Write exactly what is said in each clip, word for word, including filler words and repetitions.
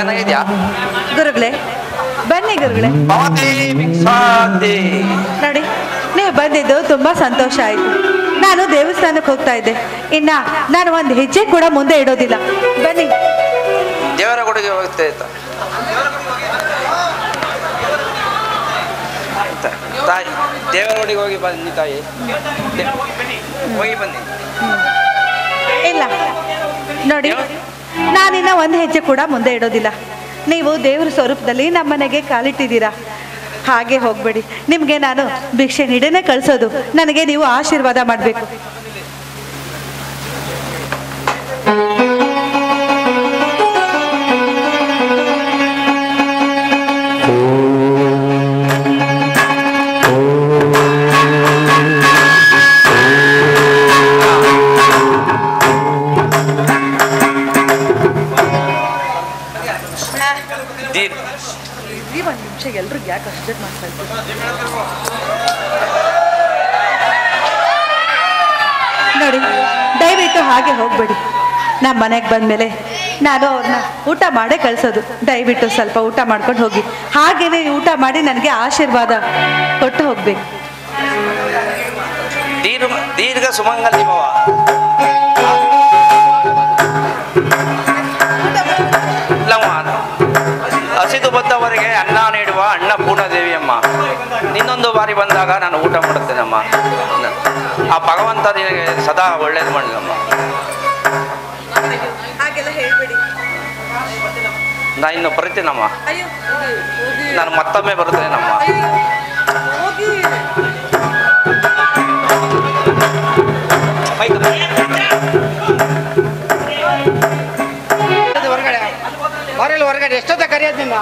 ಚೆನ್ನಾಗಿದ್ಯಾ ಗುರುಗಳೇ? ಬನ್ನಿ ಗುರುಗಳೇ. ನೋಡಿ, ನೀವು ಬಂದಿದ್ದು ತುಂಬಾ ಸಂತೋಷ ಆಯ್ತು. ನಾನು ದೇವಸ್ಥಾನಕ್ಕೆ ಹೋಗ್ತಾ ಇದ್ದೆ. ಇನ್ನ ನಾನು ಒಂದು ಹೆಜ್ಜೆ ಕೂಡ ಮುಂದೆ ಇಡೋದಿಲ್ಲ. ಬನ್ನಿ. ದೇವರ ಗುಡಿಗೆ ಹೋಗ್ತಾ ಇತ್ತ ತಾಯಿ, ದೇವರ ಗುಡಿಗೆ ಹೋಗಿ ಬನ್ನಿ ತಾಯಿ, ಹೋಗಿ ಬನ್ನಿ. ಇಲ್ಲ ನೋಡಿ, ನಾನಿನ್ನ ಒಂದು ಹೆಜ್ಜೆ ಕೂಡ ಮುಂದೆ ಇಡೋದಿಲ್ಲ. ನೀವು ದೇವರ ಸ್ವರೂಪದಲ್ಲಿ ನಮ್ಮನೆಗೆ ಕಾಲಿಟ್ಟಿದ್ದೀರಾ, ಹಾಗೆ ಹೋಗ್ಬೇಡಿ. ನಿಮಗೆ ನಾನು ಭಿಕ್ಷೆ ನೀಡೇನೆ ಕಳಿಸೋದು. ನನಗೆ ನೀವು ಆಶೀರ್ವಾದ ಮಾಡಬೇಕು. ಒಂದು ನಿಮಿಷ, ಎಲ್ರಿಗೂ ಯಾಕೆ ಅಷ್ಟು ಮಾಡ್ತಾ ನೋಡಿ, ದಯವಿಟ್ಟು ಹಾಗೆ ಹೋಗ್ಬೇಡಿ. ನಮ್ಮ ಮನೆಗೆ ಬಂದಮೇಲೆ ನಾನು ಅವ್ರನ್ನ ಊಟ ಮಾಡೇ ಕಳಿಸೋದು. ದಯವಿಟ್ಟು ಸ್ವಲ್ಪ ಊಟ ಮಾಡ್ಕೊಂಡು ಹೋಗಿ. ಹಾಗೇನೆ ಊಟ ಮಾಡಿ ನನಗೆ ಆಶೀರ್ವಾದ ಕೊಟ್ಟು ಹೋಗ್ಬೇಕು. ದೀರ್ಘ ಸುಮಂಗಲಿ ಭವ. ಹಸಿದು ಬಂದವರಿಗೆ ಅನ್ನ ನೀಡುವ ಅನ್ನಪೂರ್ಣದೇವಿಯಮ್ಮ, ಇನ್ನೊಂದು ಬಾರಿ ಬಂದಾಗ ನಾನು ಊಟ ಮಾಡುತ್ತೇನಮ್ಮ. ಆ ಭಗವಂತ ನಿನಗೆ ಸದಾ ಒಳ್ಳೇದು ಮಾಡಲಮ್ಮ. ಹಾಗೆಲ್ಲ ಹೇಳ್ಬೇಡಿ. ನಾ ಇನ್ನು ಬರುತ್ತೇನಮ್ಮ. ನಾನು ಮತ್ತೊಮ್ಮೆ ಬರುತ್ತೇನಮ್ಮ. ಹೊರಗಡೆ ಬರಲ್ಲ, ಹೊರಗಡೆ ಎಷ್ಟೊತ್ತ ಕರೆಯೋದು ನಿನ್ನ?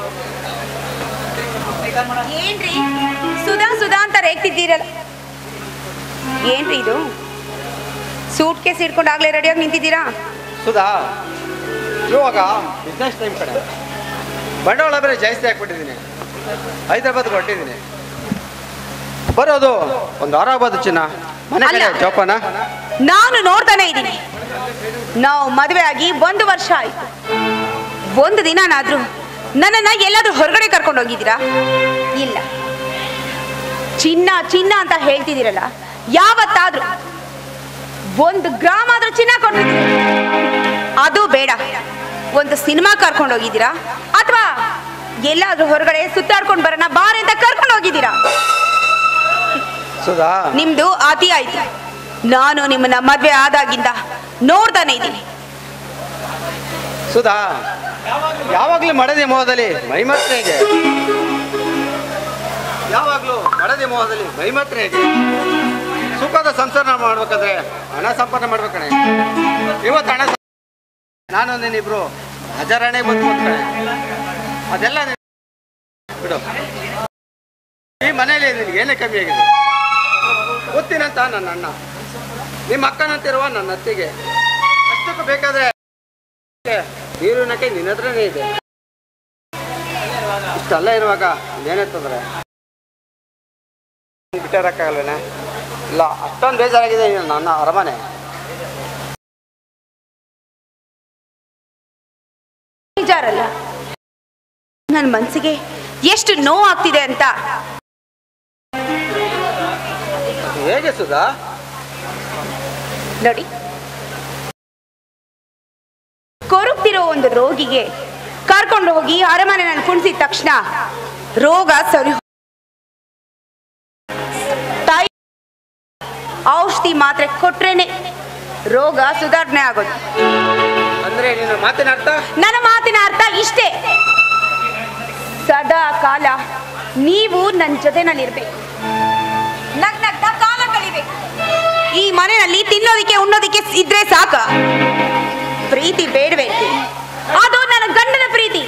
ಏನ್ರಿ ಸುಧಾ ಸುಧಾ ಅಂತ ರೇಗ್ತಿದ್ದೀರಲ್ಲ, ಏನ್ರಿ ಇದು? ಸೂಟ್ ಕೇಸ್ ಹಿಡ್ಕೊಂಡು ಆಗ್ಲೇ ರೆಡಿಯಾಗಿ ನಿಂತಿದ್ದೀರಾ? ಸುಧಾ, ಇವಾಗ ಬಿಸ್ನೆಸ್ ಟೈಮ್ ಕಡೆ ಬಂಡವಾಳ ಬೇರೆ ಜಾಸ್ತಿ ಹಾಕ್ಬಿಟ್ಟಿದ್ದೀನಿ. ಹೈದರಾಬಾದ್ಗೆ ಹೊಟ್ಟಿದ್ದೀನಿ. ಬರೋದು ಒಂದು ವಾರ ಆಗ್ಬೋದು ಚಿನ್ನ. ಮನೆ ಕಡೆ ಜೋಪಾನ. ನಾನು ನೋಡ್ತಾನೆ ಇದ್ದೀನಿ. ನಾವು ಮದುವೆ ಆಗಿ ಒಂದು ವರ್ಷ ಆಯ್ತು. ಒಂದು ದಿನನಾದ್ರೂ ನನ್ನನ್ನ ಎಲ್ಲಾದ್ರೂ ಹೊರಗಡೆ ಕರ್ಕೊಂಡು ಹೋಗಿದ್ದೀರಾ? ಇಲ್ಲ. ಚಿನ್ನ ಚಿನ್ನ ಅಂತ ಹೇಳ್ತಿದ್ದೀರಲ್ಲ, ಯಾವತ್ತಾದ್ರೂ ಒಂದು ಗ್ರಾಮ ಆದ್ರೂ ಚಿನ್ನ ಕೊಟ್ಟಿದ್ದೀರಾ? ಅದು ಬೇಡ. ಒಂದು ಸಿನಿಮಾ ಕರ್ಕೊಂಡು ಹೋಗಿದ್ದೀರಾ ಅಥವಾ ಎಲ್ಲಾದ್ರೂ ಹೊರಗಡೆ ಸುತ್ತಾಡ್ಕೊಂಡು ಬರೋಣ ಬಾರೆ ಅಂತ ಕರ್ಕೊಂಡು ಹೋಗಿದ್ದೀರಾ? ಸುಧಾ, ನಿಮ್ದು ಅತಿ ಆಯ್ತು. ನಾನು ನಿಮ್ಮನ್ನ ಮದ್ವೆ ಆದಾಗಿಂದ ನೋಡ್ತಾನೆ ಇದ್ದೀನಿ. ಸುಧಾ, ಯಾವಾಗ್ಲೂ ಮಡದಿ ಮೋಹದಲ್ಲಿ ಮೈಮಾತ್ರ ಹೇಗೆ? ಯಾವಾಗ್ಲೂ ಮಡದಿ ಮೋಹದಲ್ಲಿ ಮೈಮಾತ್ರ ಹೇಗೆ? ಸುಖದ ಸಂಸಾರ ಮಾಡ್ಬೇಕಾದ್ರೆ ಹಣ ಸಂಪಾದನೆ ಮಾಡ್ಬೇಕಣೆ. ಇವತ್ತು ಹಣ ನಾನು ನೀನಿಬ್ರು ಹಜಾರಣೆ ಬಂದ್ಕೊಡ್ತಾಳೆ. ಅದೆಲ್ಲ ಬಿಡು. ಈ ಮನೇಲಿ ನಿನಗೆ ಏನೇ ಕಮ್ಮಿ ಆಗಿದೆ ಗೊತ್ತಿನಂತ ನನ್ನ ಅಣ್ಣ, ನಿಮ್ಮ ಅಕ್ಕನಂತಿರುವ ನನ್ನ ಅತ್ತಿಗೆ. ಅಷ್ಟಕ್ಕೂ ಬೇಕಾದ್ರೆ ನೀರಿನ ಕೈ ನಿನ್ನ ಹತ್ರನೇ ಇದೆ. ಇಷ್ಟೆಲ್ಲ ಇರುವಾಗ ಏನಾಯ್ತಂದ್ರೆ ಬಿಟ್ಟಿರಕ್ಕಾಗಲ್ಲಣ್ಣ. ಇಲ್ಲ, ಅಷ್ಟೊಂದು ಬೇಜಾರಾಗಿದೆ ನನ್ನ ಅರಮನೆ. ಬೇಜಾರಲ್ಲ, ನನ್ನ ಮನಸ್ಸಿಗೆ ಎಷ್ಟು ನೋವು ಆಗ್ತಿದೆ ಅಂತ. ಹೇಗೆ ಸುಧಾ? ನೋಡಿ, ಕೊರಗ್ತಿರೋ ಒಂದು ರೋಗಿಗೆ ಕರ್ಕೊಂಡು ಹೋಗಿ ಅರಮನೆಯಲ್ಲಿ ಕುಣಿಸಿದ ತಕ್ಷಣ ರೋಗ ಸರಿ, ತಾಯಿ ಔಷಧಿ ಮಾತ್ರೆ ಕೊಟ್ರೇನೆ ರೋಗ ಸುಧಾರಣೆ ಆಗೋದು. ಅಂದ್ರೆ ನಿನ್ನ ಮಾತಿನ ಅರ್ಥ? ನನ್ನ ಮಾತಿನ ಅರ್ಥ ಇಷ್ಟೇ. ಸದಾ ಕಾಲ ನೀವು ನನ್ನ ಜೊತೆನಲ್ಲಿರ್ಬೇಕು, ನಗ್ನಗ್ತಾ ಕಾಲ ಕಳಿಬೇಕು. ಈ ಮನೆಯಲ್ಲಿ ತಿನ್ನೋದಿಕ್ಕೆ ಉಣ್ಣೋದಿಕ್ಕೆ ಇದ್ರೆ ಸಾಕ. ಪ್ರೀತಿ ಬೇಡಬೇಕು, ಅದು ನನ್ನ ಗಂಡನ ಪ್ರೀತಿ.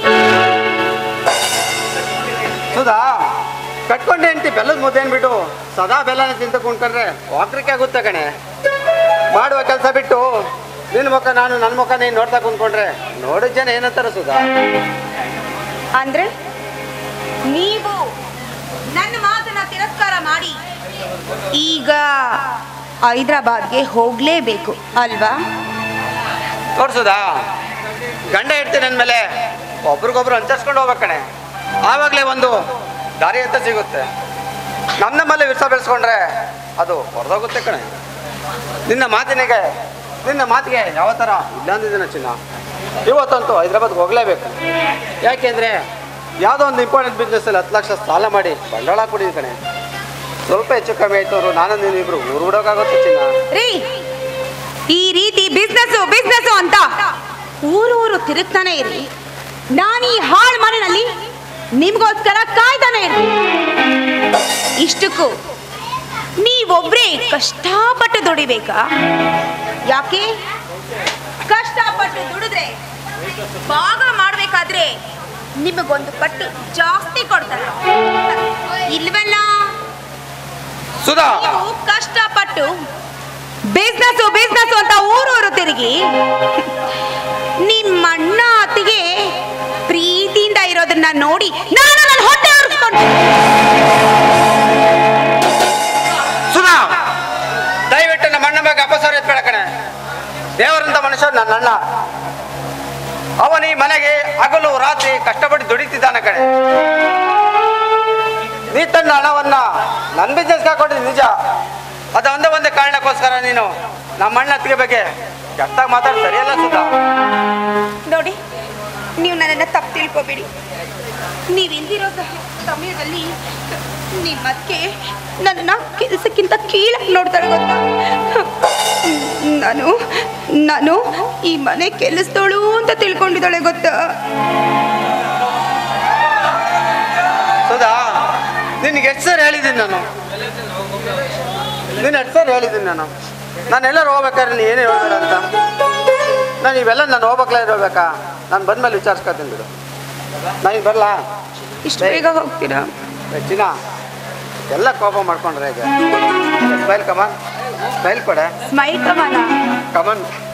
ಸುಧಾ, ಕಟ್ಕೊಂಡೆ ಅಂತಿ ಬೆಲ್ಲದ ಮುದ್ದೆ ಅನ್ಬಿಟ್ಟು ಸದಾ ಬೆಲ್ಲನ ತಿಂತ ಕುಣ್ಕೊಂಡ್ರೆ ವಾಕ್ರಿಕೆ ಆಗುತ್ತೆ ಕಣೆ. ಮಾಡುವ ಕೆಲಸ ಬಿಟ್ಟು ನಿನ್ನ ಮುಖ ನಾನು ನನ್ನ ಮುಖ ನೀನು ನೋಡ್ತಾ ಕುಂತ್ಕೊಂಡ್ರೆ ನೋಡಿದ ಜನ ಏನಂತಾರ ಸುಧಾ? ಅಂದ್ರೆ ನೀವು ನನ್ನ ಮಾತನ್ನ ತಿರಸ್ಕಾರ ಮಾಡಿ ಈಗ ಹೈದರಾಬಾದ್ಗೆ ಹೋಗ್ಲೇಬೇಕು ಅಲ್ವಾ? ತೋರ್ಸುದಾ? ಗಂಡ ಇಡ್ತೀನಿ ಅಂದಮೇಲೆ ಒಬ್ರಿಗೊಬ್ರು ಅನುಸರಿಸ್ಕೊಂಡು ಹೋಗ್ಬೇಕು ಕಣೆ. ಆವಾಗಲೇ ಒಂದು ದಾರಿ ಅಂತ ಸಿಗುತ್ತೆ. ನಮ್ಮ ನಮ್ಮಲ್ಲೇ ವಿಷ ಬೆಳೆಸ್ಕೊಂಡ್ರೆ ಅದು ಹೊರದೋಗುತ್ತೆ ಕಣೆ. ನಿನ್ನ ಮಾತಿನಿಗೆ ನಿನ್ನ ಮಾತಿಗೆ ಯಾವ ಥರ ಇಲ್ಲ ಅಂದಿದ್ದೀನ ಚಿನ್ನ. ಇವತ್ತಂತೂ ಹೈದ್ರಾಬಾದ್ಗೆ ಹೋಗಲೇಬೇಕು. ಯಾಕೆಂದರೆ ಯಾವುದೋ ಒಂದು ಇಂಪಾರ್ಟೆಂಟ್ ಬಿಸ್ನೆಸ್ಸಲ್ಲಿ ಹತ್ತು ಲಕ್ಷ ಸಾಲ ಮಾಡಿ ಬಂಡವಾಳ ಕೊಡಿದ ಕಣೆ. ಸ್ವಲ್ಪ ಹೆಚ್ಚು ಕಮ್ಮಿ ಆಯ್ತು ಅವರು ನಾನು ನೀನು ಇಬ್ರು ಊರು ಬಿಡೋಕ್ಕಾಗುತ್ತೆ ಚಿನ್ನ. ರೀ, ಈ ರೀತಿ ಬಿಸ್ನೆಸ್ ಬಿಸ್ನೆಸ್ ಅಂತ ಊರೂರು ತಿರುಗ್ತಾನೆ ಇರಿ. ನಾನು ಈ ಹಾಳು ಮನೆಯಲ್ಲಿ ನಿಮ್ಗೋಸ್ಕರ ಕಾಯ್ತಾನೆ ಇರಿ. ಇಷ್ಟಕ್ಕೂ ನೀವೊಬ್ರೇ ಕಷ್ಟಪಟ್ಟು ದುಡಿಬೇಕಾ? ಯಾಕೆ? ಕಷ್ಟಪಟ್ಟು ದುಡಿದ್ರೆ ಭಾಗ ಮಾಡ್ಬೇಕಾದ್ರೆ ನಿಮಗೊಂದು ಪಟ್ಟು ಜಾಸ್ತಿ ಕೊಡ್ತಾರೆ ಇಲ್ವಲ್ಲ? ಸುಧಾ, ನೀವು ಕಷ್ಟಪಟ್ಟು ಬಿಸ್ನೆಸ್ ಬಿಸ್ನೆಸ್ ಅಂತ ಊರೂರು ತಿರುಗಿ ನಿಮ್ಮ ಅಣ್ಣ ಅತ್ತಿಗೆ ಪ್ರೀತಿಯಿಂದ ಇರೋದನ್ನ ನೋಡಿ ನಾನು ನನ್ನ ಹೊಟ್ಟೆ ಉರಿಸ್ಕೊಂಡು. ಸುಧಾ, ದಯವಿಟ್ಟು ನಮ್ಮ ಅಣ್ಣ ಬಗ್ಗೆ ಅಪಸಾರ ಎತ್ಬೇಡ ಕಣೆ. ದೇವರಂತ ಮನುಷ್ಯ ನನ್ನ ಅಣ್ಣ. ಅವನಿ ಮನೆಗೆ ಹಗಲು ರಾತ್ರಿ ಕಷ್ಟಪಟ್ಟು ದುಡಿತಿದ್ದಾನೆ ಕಣೆ. ನೀ ತನ್ನ ಹಣವನ್ನ ನನ್ನ ಬಿಸ್ನೆಸ್ಗೆ ಹಾಕೊಂಡಿದ್ದು ನಿಜ. ಅದು ಒಂದೇ ಒಂದೇ ಕಾರಣಕ್ಕೋಸ್ಕರ ನೀನು ನಮ್ಮ ಅಣ್ಣ ಅತ್ತಿಗೆ ಬಗ್ಗೆ ಕೆಟ್ಟಾಗಿ ಮಾತಾಡಿ ಸರಿಯಲ್ಲ ಸುಧಾ. ನೋಡಿ, ನೀವು ನನ್ನನ್ನು ತಪ್ಪು ತಿಳ್ಕೊಬೇಡಿ. ನೀವಿಲ್ದಿರೋ ಸಮಯದಲ್ಲಿ ನಿಮ್ಮಕ್ಕೆ ನನ್ನ ಕೆಲಸಕ್ಕಿಂತ ಕೀಳಾಗಿ ನೋಡ್ತಾಳೆ ಗೊತ್ತಾ? ನಾನು ನಾನು ಈ ಮನೆ ಕೆಲಸದೋಳು ಅಂತ ತಿಳ್ಕೊಂಡಿದ್ದಾಳೆ ಗೊತ್ತಾ? ಸುಧಾ, ನಿನಗೆ ಎಷ್ಟು ಸರಿ ಹೇಳಿದ್ದೀನಿ ನಾನು ನೀನು ಎಷ್ಟು ಸರಿ ಹೇಳಿದ್ದೀನಿ ನಾನು ನಾನು ಎಲ್ಲರೂ ಹೋಗ್ಬೇಕಾದ್ರೆ ನೀನು ಏನೇ ಹೇಳ್ಬೇಡ ಅಂತ. ನಾನು ಇವೆಲ್ಲ ನಾನು ಹೋಗ್ಬೇಕಲ್ಲ ಇರಬೇಕಾ? ನಾನು ಬಂದ್ಮೇಲೆ ವಿಚಾರಿಸ್ಕೊತೀನಿ ಬಿಡು. ನಾನು ಬರಲಾ? ಇಷ್ಟು ಬೇಗ ಹೋಗ್ತೀರಾ? ಚಿನ್ನ, ಎಲ್ಲ ಕೋಪ ಮಾಡ್ಕೊಂಡ್ರೆ ಹೇಗೆ? ಸ್ಮೈಲ್ ಕಮಾನ್, ಸ್ಮೈಲ್ ಕೊಡೆ. Smile come on come on.